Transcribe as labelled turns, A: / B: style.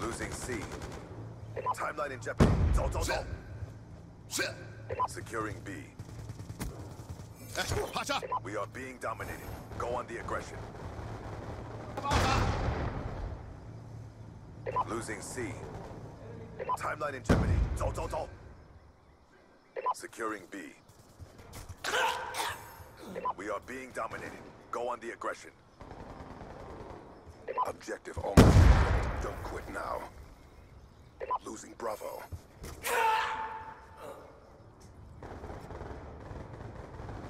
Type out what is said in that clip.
A: Losing C. Timeline in jeopardy. Go. Securing B. We are being dominated. Go on the aggression. Losing C. Timeline in jeopardy. Go. Securing B. We are being dominated. Go on the aggression. Objective almost. Don't quit now. Losing Bravo.